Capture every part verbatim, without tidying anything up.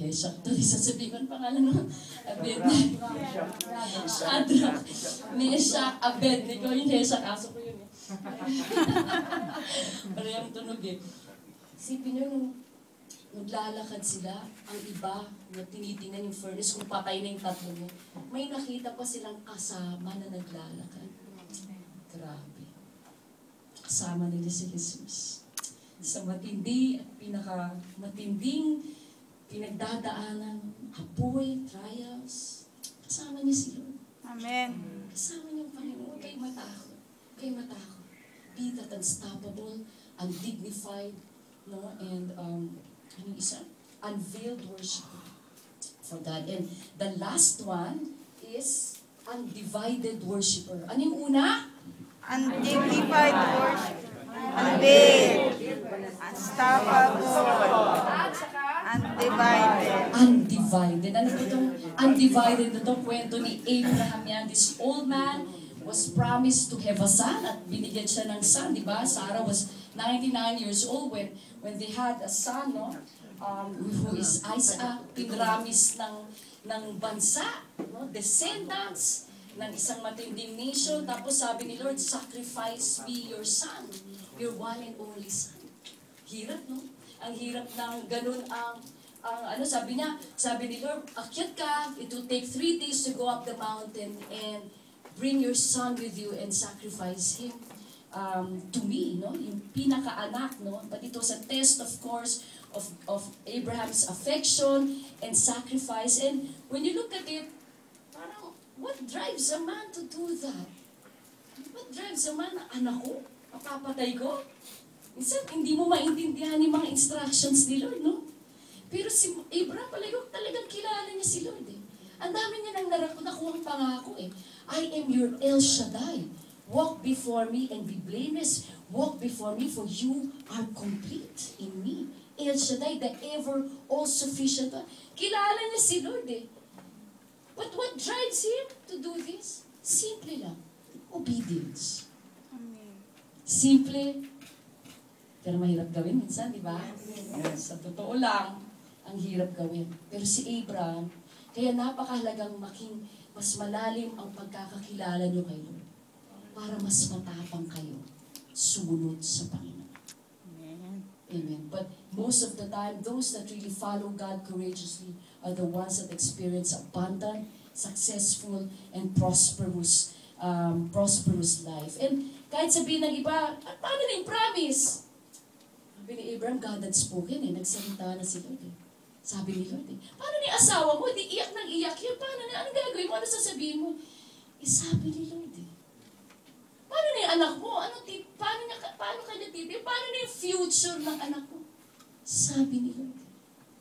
Heshak, ito rin sasabihin ko ang pangalan mo. Abednego. Shadrach, Meshach, Abednego. Yung Heshak, aso ko yun eh. Parehong tunog eh. Isipin nyo, nung naglalakad sila, ang iba na tinitingnan yung furnace kung patay na yung tatlo niya, may nakita pa silang kasama na naglalakad. Grabe. Kasama nila si Jesus. Sa matindi at pinaka-matinding pinagdadaanan, apoy, trials, kasama niya si Lord. Amen. Kasama niya ang Panginoon. Huwag kayong matakot. Huwag kayong matakot. Be that unstoppable, undignified, no? And, um, ano yung isa? Unveiled worship for God. And the last one is undivided worshiper. Ano yung una? Undignified worship. Unveiled. Unstoppable. Undivided. Undivided. Ano po itong undivided na itong kwento ni Abraham yan? This old man was promised to have a son at binigyan siya ng son, di ba? Sarah was ninety-nine years old when when they had a son, no? Um, who is Isaac, pinramis ng, ng bansa, no? Descendants ng isang matinding nation. Tapos sabi ni Lord, sacrifice me your son, your one and only son. Hirap, no? Ang hirap ng ganun ang, ang ano sabi niya, sabi ni Lord, akyat ka, it will take three days to go up the mountain and bring your son with you and sacrifice him um, to me, no? Yung pinakaanak, no? But it was a test, of course, of, of Abraham's affection and sacrifice. And when you look at it, parang, what drives a man to do that? What drives a man na anak ko? Papapatay ko? Minsan, hindi mo maintindihan yung mga instructions ni Lord, no? Pero si Abraham, talagang, talagang kilala niya si Lord, eh. Ang dami niya nang nakuha ang pangako, eh. I am your El Shaddai. Walk before me and be blameless. Walk before me, for you are complete in me. El Shaddai, the ever all-sufficient one. Kilala niya si Lord, eh. But what drives him to do this? Simple lang. Obedience. Amen. Simple, pero mahirap gawin minsan, di ba? Yes. Sa totoo lang, ang hirap gawin. Pero si Abraham, kaya napakahalagang making mas malalim ang pagkakakilala nyo kay Lord para mas matapang kayo sumunod sa Panginoon. Amen. Amen. But most of the time, those that really follow God courageously are the ones that experience abundant, successful, and prosperous um, prosperous life. And kahit sabihin ng iba, at paano na yung promise? Sabi ni Abraham, God had spoken eh. Nagsalita na si Lord eh. Sabi ni Lord eh. Paano ni asawa mo? Di iyak nang iyak yun. Paano na? Anong gagawin mo? Ano sasabihin mo? Eh, sabi ni Lord eh. Paano na yung anak mo? Ano, paano, niya, paano kanya titi? Paano na yung future ng anak mo? Sabi ni Lord eh.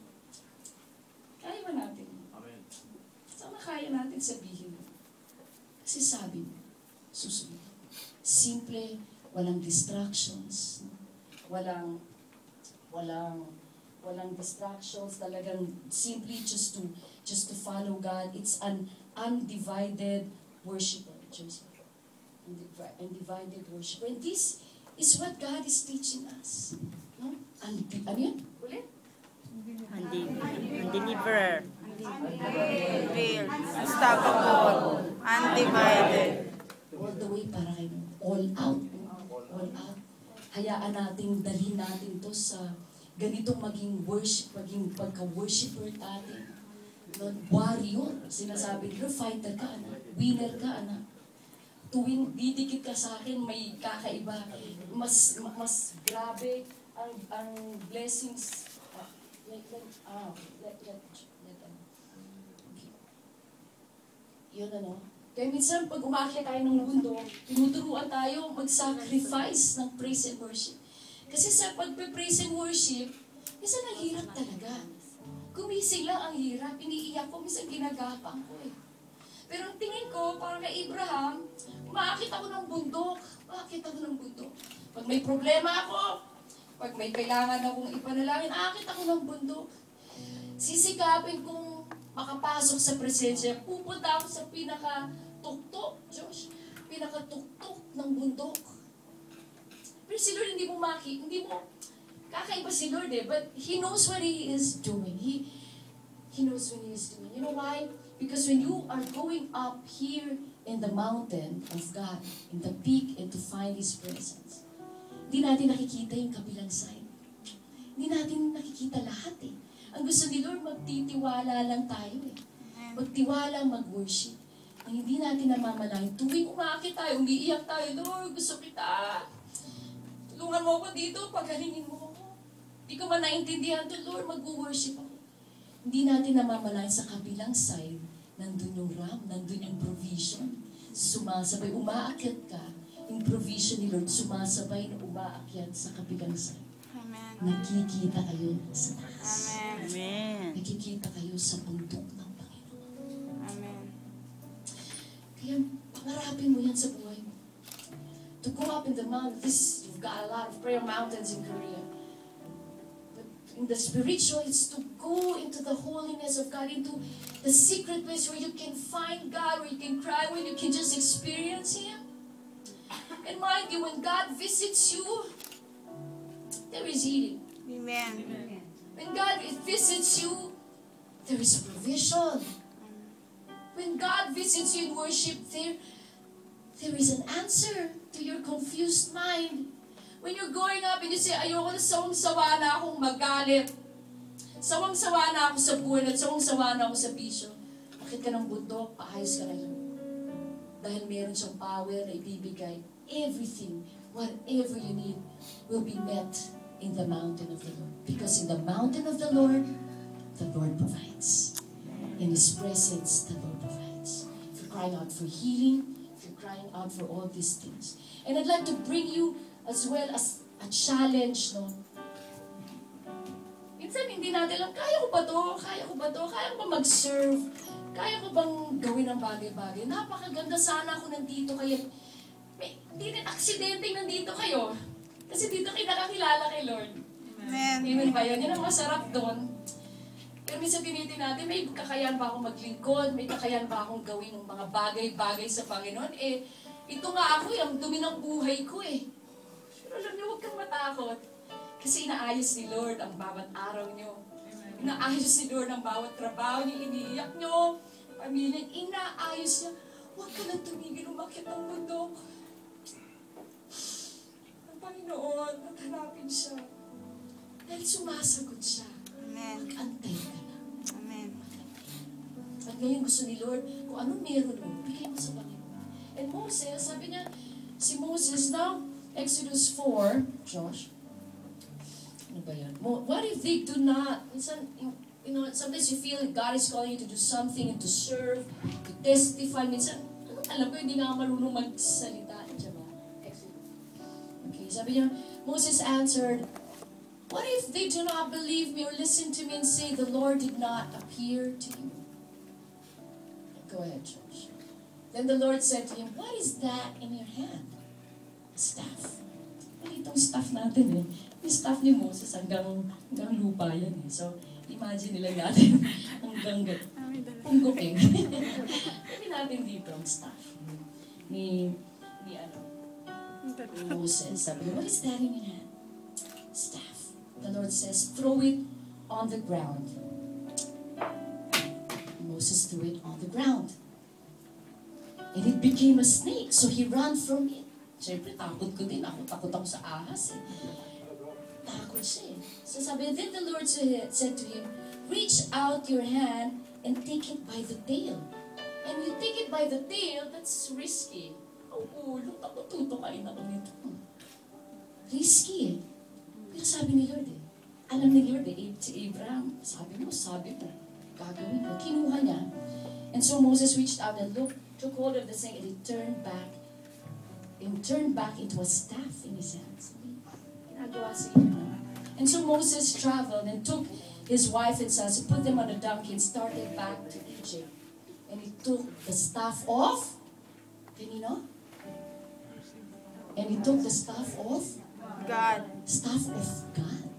Kaya ba natin? Amen. Saan kaya natin sabihin mo? Kasi sabi mo, susunod. Simple, walang distractions. Walang, walang, walang distractions. Talagang simply just to, just to follow God. It's an undivided worshiper. Just undivided worshiper. And this is what God is teaching us. No? Undi- ano yan? Ulit? Undeliverer. Unveiled. Unstoppable. Undivided. All the way para kayo. All out. All out. Hayaan natin, dalhin natin to sa ganitong maging worship, maging pagka-worshipper natin. Warrior. Sinasabi nila, fighter ka, anak. Winner ka, anak. Tuwing didikit ka sa akin, may kakaiba. Mas, mas grabe ang, ang blessings. Uh, let, let, ah, let, let, let, let, okay. Yun ano. Kaya minsan, pag umakyat tayo ng bundok, tinuturuan tayo mag-sacrifice ng praise and worship. Kasi sa pag-praise and worship, minsan ang hirap talaga. Gumising lang ang hirap, iniiyak ko, minsan ginagapang ko eh. Pero ang tingin ko, parang kay Abraham, umaakit ako ng bundok, umaakit ako ng bundok. Pag may problema ako, pag may kailangan akong ipanalangin, aakit ako ng bundok. Sisikapin kong makapasok sa presensya, pupunta ako sa pinaka-tuktok, Josh, pinaka-tuktok ng bundok. Pero si Lord hindi mo maki, hindi mo, kakaiba si Lord eh, but He knows what He is doing. He, He knows when He is doing. You know why? Because when you are going up here in the mountain of God, in the peak, and to find His presence, hindi natin nakikita yung kabilang side. Hindi natin nakikita lahat eh. Ang gusto ni Lord, magtitiwala lang tayo eh. Magtiwala, mag-worship. Ang hindi natin namamalayan, tuwing umakit tayo, umiiyak tayo, Lord, gusto kita. Tulungan mo ako dito, pagalingin mo ako. Hindi ko man naintindihan to, Lord, mag-worship ako. Hindi natin namamalayan sa kabilang side, nandun yung ram, nandun yung provision. Sumasabay, umaakyat ka, yung provision ni Lord, sumasabay na umaakyat sa kabilang side. Amen. Nakikita kayo sa taas. Amen. Amen. Nakikita kayo sa bundok ng Panginoon. Amen. Kaya pangarapin mo yan sa buhay mo. To go up in the mountain, this, you've got a lot of prayer mountains in Korea. But in the spiritual, it's to go into the holiness of God, into the secret place where you can find God, where you can cry, where you can just experience Him. And mind you, when God visits you, there is healing. Amen. When God visits you, there is provision. When God visits you in worship, there, there is an answer to your confused mind. When you're going up and you say, ayoko na, sawang-sawa na akong magalit. Sawang-sawa na ako sa buwan at sawang-sawa na ako sa bisyo. Bakit ka ng bundok, paayos ka ngayon. Dahil meron siyang power na ibibigay. Everything, whatever you need, will be met in the mountain of the Lord. Because in the mountain of the Lord, the Lord provides. In His presence, the Lord provides. If you're crying out for healing, if you're crying out for all these things. And I'd like to bring you as well as a challenge, no? Minsan hindi natin lang, kaya ko ba to? Kaya ko ba to? Kaya ko ba mag-serve? Kaya ko bang gawin ang bagay-bagay? Napakaganda sana ako nandito kaya may, hindi rin aksidenteng nandito kayo. Kasi dito kayo nakakilala kay Lord. Amen. Amen ba yun? Yan ang masarap doon. Pero minsan tinitin natin, may kakayahan ba akong maglingkod? May kakayahan ba akong gawin ng mga bagay-bagay sa Panginoon? Eh, ito nga ako, yung dumi ng buhay ko eh. Pero alam niyo, huwag kang matakot. Kasi inaayos ni Lord ang bawat araw niyo. Inaayos ni Lord ang bawat trabaho niyo, iniiyak niyo. Pamilya, inaayos niya. Huwag ka lang tumigil, umakit ng bundok. Ang Panginoon, at hanapin siya. Dahil sumasagot siya. Amen. Mag-antay ka na. Amen. At ngayon gusto ni Lord, kung anong meron mo, bigay mo sa Panginoon. And Moses, sabi niya, si Moses, now, Exodus four, Josh, ano ba yan? Mo- What if they do not, minsan, you know, sometimes you feel God is calling you to do something, to serve, to testify. Minsan, ano, alam ko, hindi nga ako marunong magsalita. Diyan ba? Exodus. Okay, sabi niya, Moses answered, what if they do not believe me or listen to me and say, the Lord did not appear to you? Go ahead, Josh. Then the Lord said to him, what is that in your hand? A staff. Ano itong staff natin eh? Yung staff ni Moses hanggang, hanggang lupa yan eh. So, imagine nila natin hanggang punggoking. Pwede natin dito ang staff ni, ni ano, ni Moses. Sabi niya, what is that in your hand? Staff. The Lord says, throw it on the ground. Moses threw it on the ground. And it became a snake. So he ran from it. Siyempre, takot ko din. Ako, takot ako sa ahas eh. Takot siya eh. So sabi, then the Lord said, said to him, reach out your hand and take it by the tail. And you take it by the tail, that's risky. Oh, ulo, ako tutukain ako nito. Risky eh. Pero sabi ni Lord eh, alam ni Lord eh, si Abraham, sabi mo, sabi mo, gagawin mo. Kinuha niya. And so Moses reached out and looked, took hold of the snake and he turned back, and turned back into a staff in his hands. Ginagawa sa Abraham. And so Moses traveled and took his wife and sons, put them on a donkey and started back to Egypt. And he took the staff off. Can you know? And he took the staff off. God. Staff of God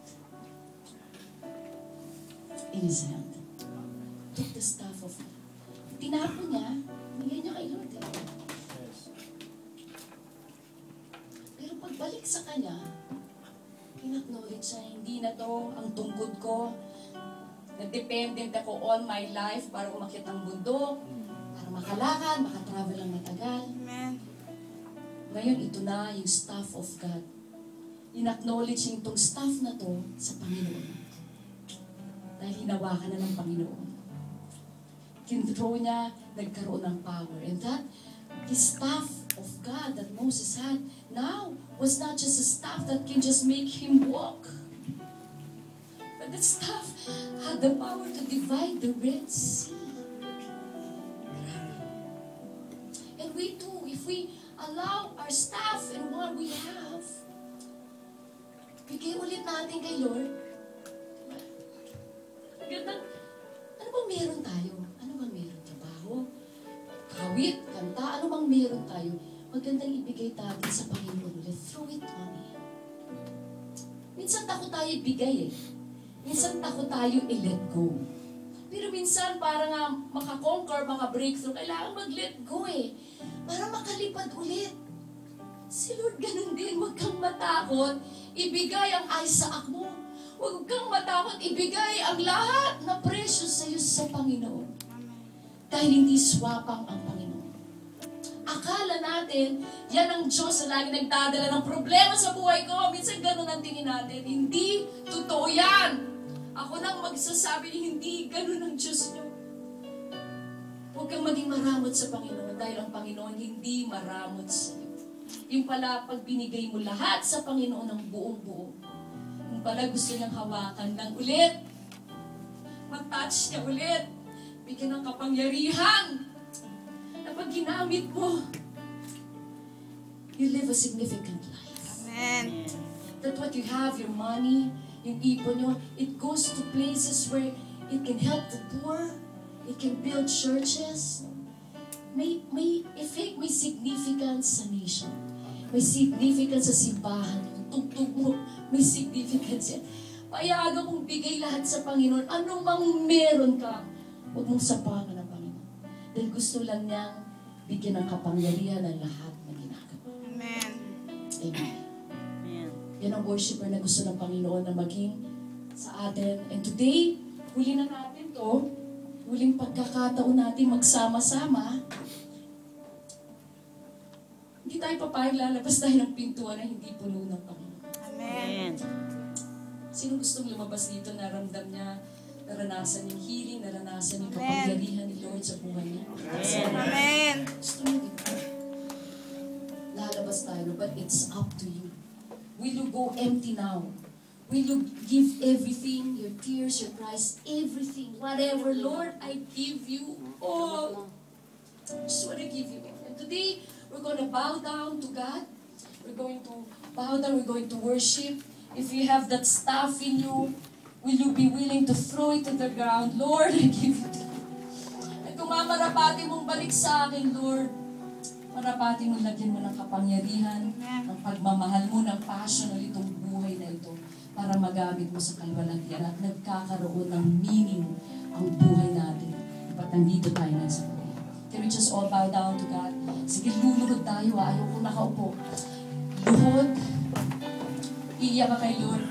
in his hand. Took the staff of God. Tinapon niya, nilagay niya kay Lord eh. Pero pagbalik sa kanya, in-acknowledge siya, hindi na to ang tungkod ko. Nag-dependent ako all my life para umakyat ng bundok, para makalakad, makatravel ng matagal. Amen. Ngayon, ito na yung staff of God. In-acknowledge yung itong staff na to sa Panginoon. Dahil hinawakan na ng Panginoon. Kinthrow niya, nagkaroon ng power. And that, the staff of God that Moses had, now was not just a staff that can just make him walk. But the staff had the power to divide the Red Sea. And we too, if we allow our staff and what we have, bigay ulit natin kay Lord. Gandang, ano bang meron tayo? Ano bang meron? Trabaho? Kawit? Kanta? Ano bang meron tayo? Magandang ibigay natin sa Panginoon ulit. Throw it on Him. Minsan takot tayo ibigay eh. Minsan takot tayo i-let go. Pero minsan para nga makakonquer, maka-breakthrough, kailangan mag-let go eh. Para makalipad ulit. Si Lord ganun din, huwag kang matakot. Ibigay ang Isaac mo. Huwag kang matakot, ibigay ang lahat na precious sa iyo sa Panginoon. Dahil hindi swapang ang Panginoon. Akala natin, yan ang Diyos na lagi nagdadala ng problema sa buhay ko. Minsan ganun ang tingin natin. Hindi totoo yan. Ako nang magsasabi, hindi ganun ang Diyos niyo. Huwag kang maging maramot sa Panginoon dahil ang Panginoon hindi maramot sa iyo. Yung pala, pag binigay mo lahat sa Panginoon ng buong-buo, yung pala gusto niyang hawakan ng ulit, mag-touch niya ulit, bigyan ng kapangyarihan, na pag ginamit mo, you live a significant life. Amen. That what you have, your money, yung ipon nyo, it goes to places where it can help the poor, it can build churches, may, may effect, may significance sa nation. May significance sa simbahan. Yung tugtog mo, may significance yan. Payagan mong bigay lahat sa Panginoon. Ano mang meron ka, huwag mong sapangan ng Panginoon. Dahil gusto lang niyang bigyan ng kapangyarihan ng lahat na ginagawa. Amen. Amen. Amen. Yan ang worshiper na gusto ng Panginoon na maging sa atin. And today, huli na natin to. Huling pagkakataon natin magsama-sama. Hindi tayo papayag lalabas tayo ng pintuan na hindi puno ng Panginoon. Amen. Amen. Sino gustong lumabas dito, naramdam niya, naranasan yung healing, naranasan yung Amen. kapangyarihan ni Lord sa buhay niya? Amen. Gusto niyo dito? Lalabas tayo, but it's up to you. Will you go empty now? Will you give everything, your tears, your cries, everything, whatever, Lord, I give you all. I just want to give you all. And today, we're going to bow down to God. We're going to bow down, we're going to worship. If you have that staff in you, will you be willing to throw it to the ground? Lord, I give it to you. At kung mamarapati mong balik sa akin, Lord, marapati mo, lagyan mo ng kapangyarihan, ng pagmamahal mo, ng passion ulit itong buhay na ito para magamit mo sa kalwalagyan at nagkakaroon ng meaning ang buhay natin. Dapat nandito tayo na sa buhay. Can we just all bow down to God? Sige, luluhod tayo. Ayaw kong nakaupo. Luhod. Iiyak ka kay Lord.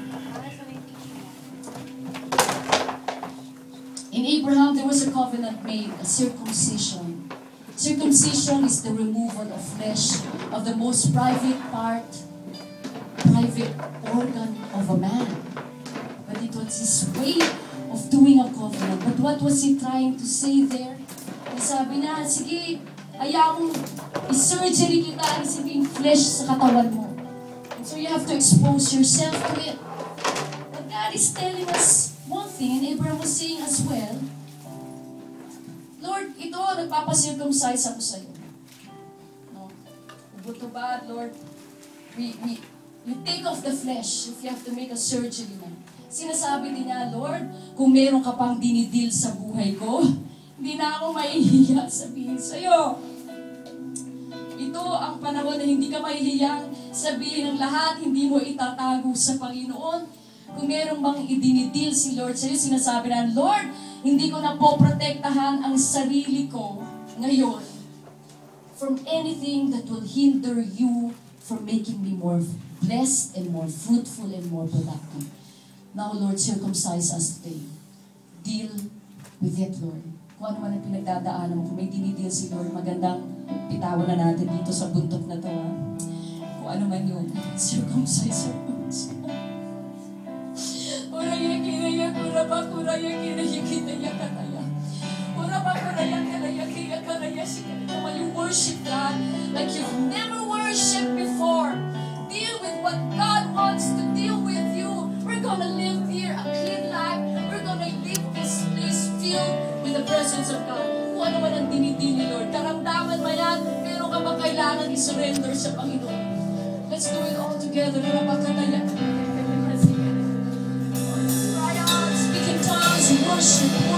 In Abraham, there was a covenant made, a circumcision. Circumcision is the removal of flesh of the most private part, private organ of a man. But it was his way of doing a covenant. But what was he trying to say there? Sabi niya, sige, ayaw mong i-surgery kita ang sabing flesh sa katawan mo. And so you have to expose yourself to it. But God is telling us one thing, and Abraham was saying as well, Lord, ito, nagpapacircumcise ako sa iyo. No? Good to bad, Lord, we, we, you take off the flesh if you have to make a surgery na. Sinasabi din niya, Lord, kung meron ka pang dinidil sa buhay ko, hindi na ako mahihiya sabihin sa iyo. Ito ang panahon na hindi ka mahihiyang sabihin ng lahat, hindi mo itatago sa Panginoon. Kung meron bang idinidil si Lord sa iyo, sinasabi na, Lord, hindi ko na po protektahan ang sarili ko ngayon from anything that will hinder you from making me more blessed and more fruitful and more productive. Now, Lord, circumcise us today. deal with it, Lord. Kung ano man ang pinagdadaanan mo, kung may dinideal si Lord, magandang bitawan na natin dito sa buntot na to, ha? Kung ano man yung circumcise or Uraya kiraya kuraba kuraya kiraya kiraya karaya. Uraba kuraya kiraya kiraya karaya shikaya. When you worship God like you've never worshipped before, deal with what God wants to deal with you. We're gonna live here a clean life. We're gonna live this place filled with the presence of God. Kung ano man ang dinidili, Lord, karamdaman mo yan, meron ka ba kailangan i-surrender sa Panginoon? Let's do it all together. Uraba kuraya. Speak in tongues and worship.